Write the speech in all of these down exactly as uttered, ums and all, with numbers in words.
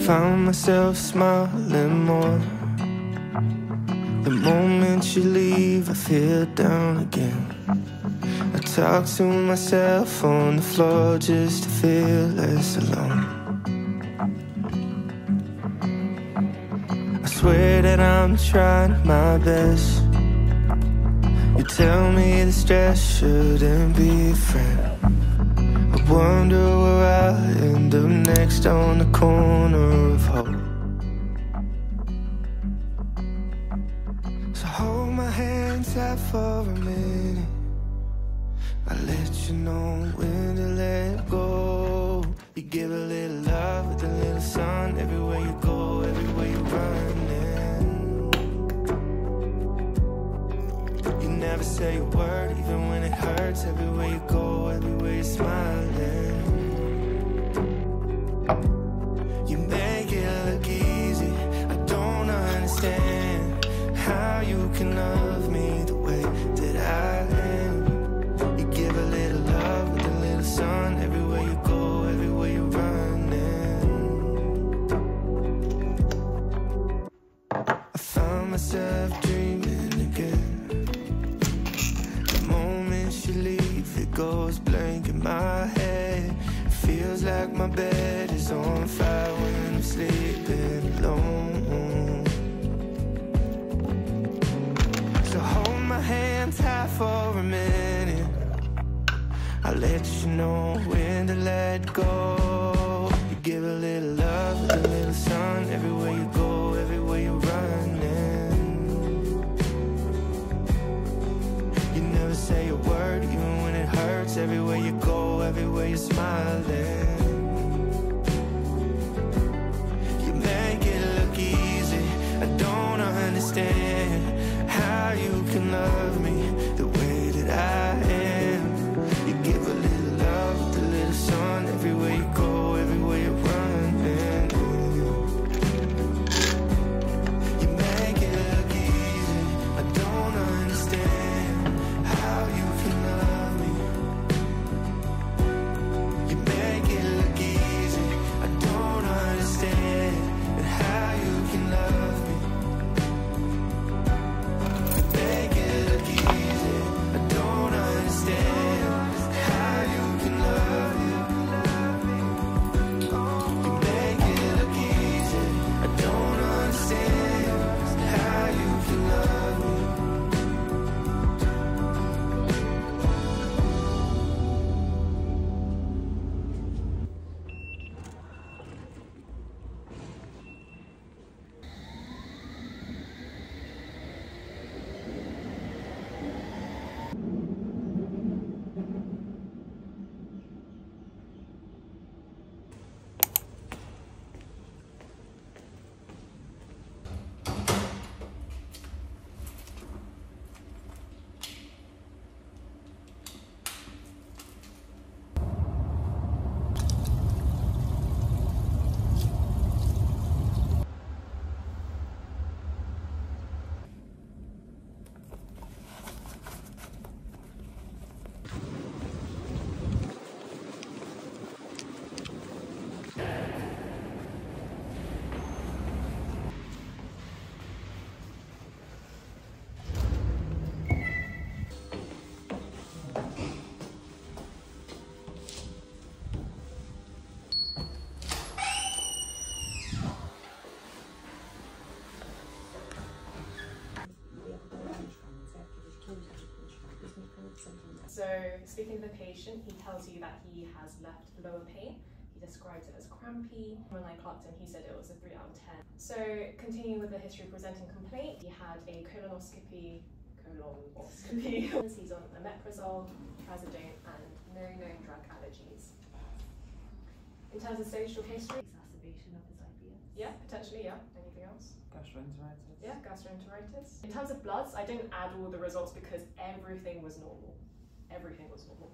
found myself smiling more. The moment you leave, I feel down again. I talk to myself on the floor just to feel less alone. I swear that I'm trying my best. You tell me the stress shouldn't be a friend. I wonder where I'll end up next, on the corner of hope. So hold my hand tight for a minute. I'll let you know when to let go. You give a little love with a little sun. Everywhere you go, everywhere you're running. You never say a word, even when it hurts. Everywhere you go, everywhere you're smiling. You make it look easy. I don't understand how you can love me the way that I am. You give a little love with a little sun. Everywhere you go, everywhere you're running. I found myself dreaming again. The moment you leave, it goes blank in my head. It feels like my bed is on fire when I'm sleeping alone. So hold my hand tight for a minute. I'll let you know when to let go. You give a little love with a little sun. Everywhere you go, everywhere you're running. You never say a word, even when it hurts. Everywhere you go, everywhere you're smiling. You make it look easy. I don't understand how you can love me the way that I am. You give a little love with a little sun. Everywhere you go, everywhere you're running. You make it look easy. I don't understand how you can love me. You make it look easy. I don't understand how you can love me. You make it look easy. I don't understand how you can love you. You make it look easy. I don't understand how you can love me. So speaking of the patient, he tells you that he has left lower pain. He describes it as crampy. When I clocked him, he said it was a three out of ten. So continuing with the history presenting complaint, he had a colonoscopy, colonoscopy. He's on omeprazole, trazodone, and no known drug allergies. In terms of social history, Exacerbation of his I B S. yeah, potentially, yeah. Anything else? Gastroenteritis. Yeah, gastroenteritis. In terms of bloods, I didn't add all the results because everything was normal. Everything was normal.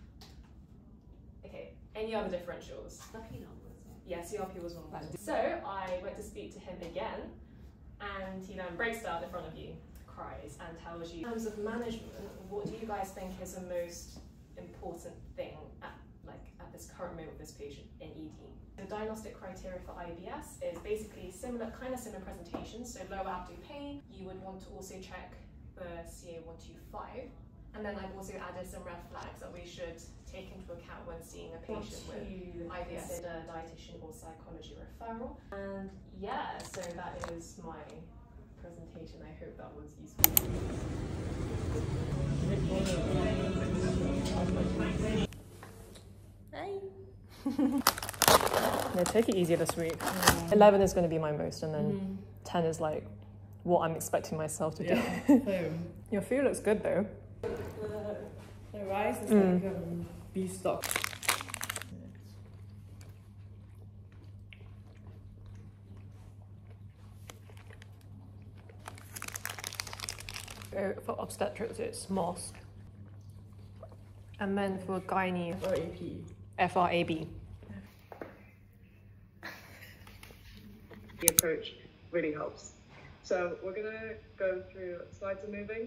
Okay, any other differentials? C R P normal as well. Yeah, C R P was normal. So I went to speak to him again, and he then breaks down in front of you, cries, and tells you, in terms of management, what do you guys think is the most important thing at like at the this current moment with this patient in E D. The diagnostic criteria for I B S is basically similar, kind of similar presentation. So lower abdomen pain, you would want to also check the C A one two five. And then I've also added some red flags that we should take into account when seeing a patient with I B S, a dietitian or psychology referral. And yeah, so that is my presentation. I hope that was useful. Hi. No, take it easier this week. Mm. eleven is going to be my most, and then mm. ten is like what I'm expecting myself to do. Yeah. Your food looks good though. The, the rice is mm. like um, beef stock. So for obstetrics, it's M O S. And then for gynae, F R A B. F R A B. The approach really helps. So we're gonna go through slides of moving.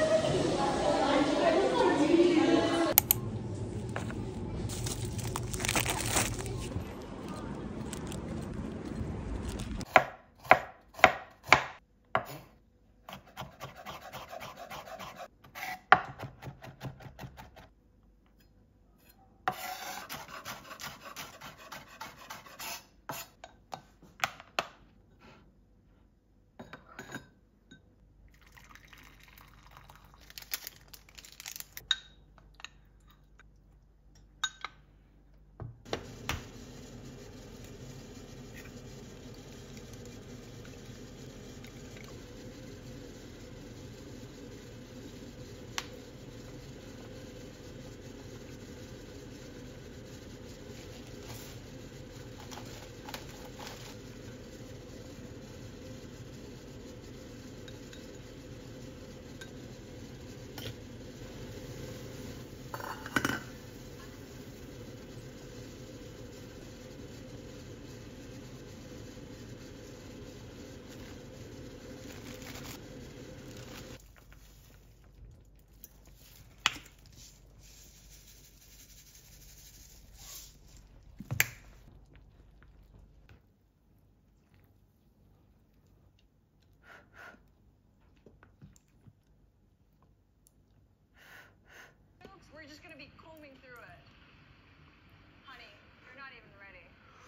We're just gonna be combing through it. Honey, you're not even ready.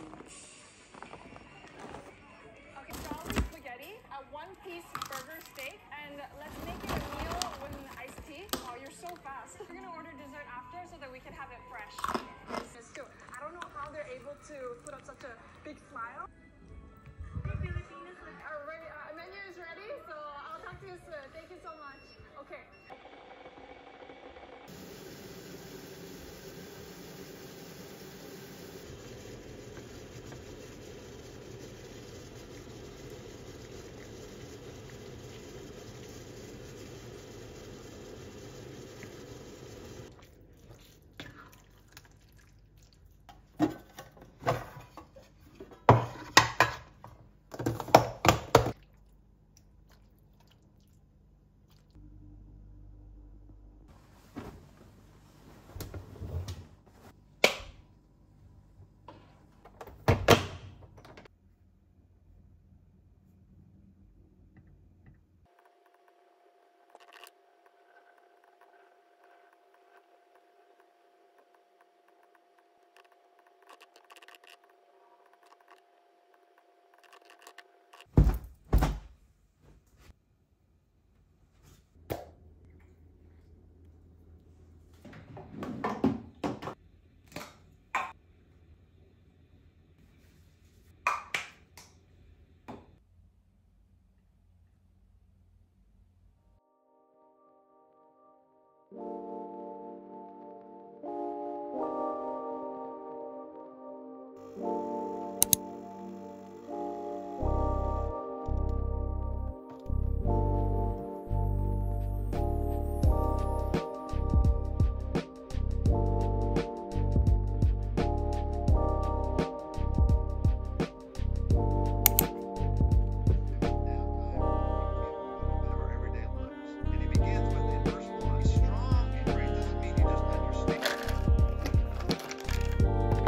Okay, solid spaghetti, a one-piece burger steak, and let's make it a meal with an iced tea. Oh, you're so fast. We're gonna order dessert after so that we can have it fresh. Still, I don't know how they're able to put up such a big smile. Hey, Filipinas, our uh, menu is ready, so I'll talk to you soon. Thank you so much. Okay. Strong and great doesn't mean you just understand.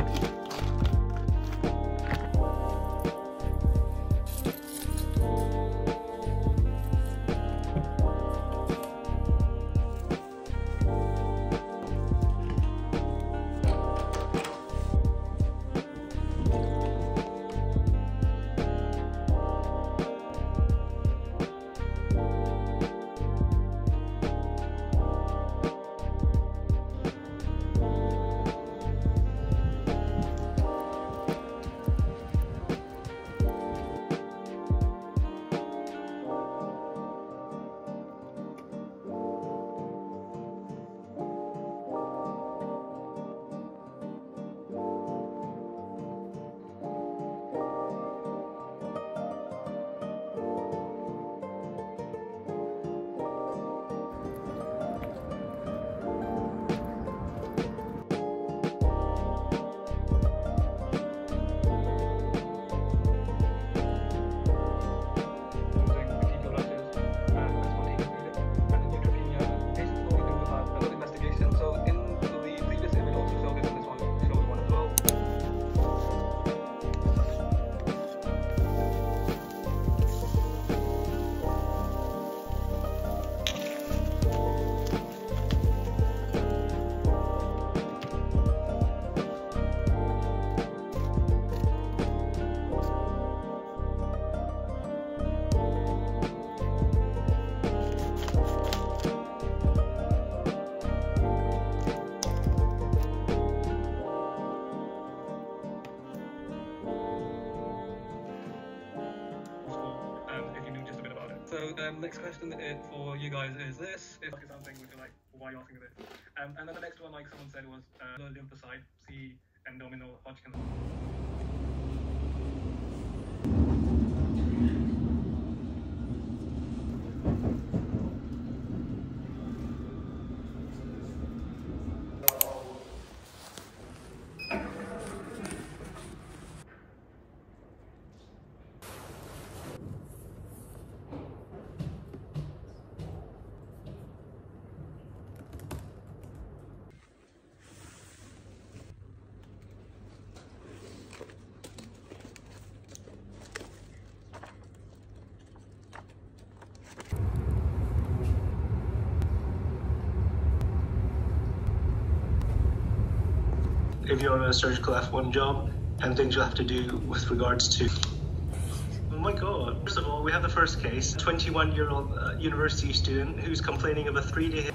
So um, next question uh, for you guys is this. If it's something which you're like, why are you asking this? Um, and then the next one, like someone said, was uh, the lymphocyte, C abdominal Hodgkin. If you're on a surgical F one job and things you have to do with regards to... Oh my god. First of all, we have the first case, a twenty-one year old uh, university student who's complaining of a three day...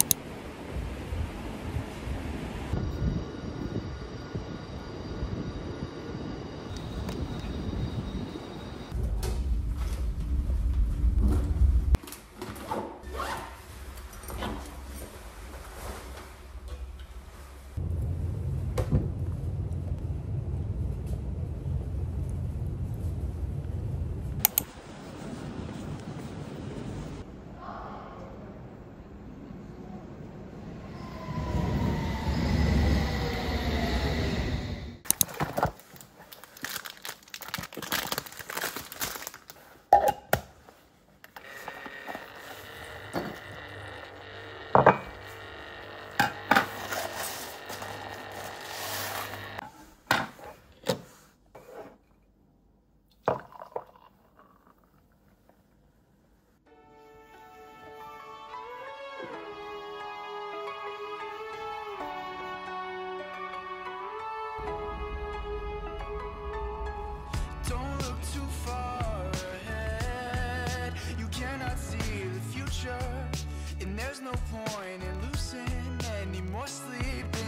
And there's no point in losing any more sleep.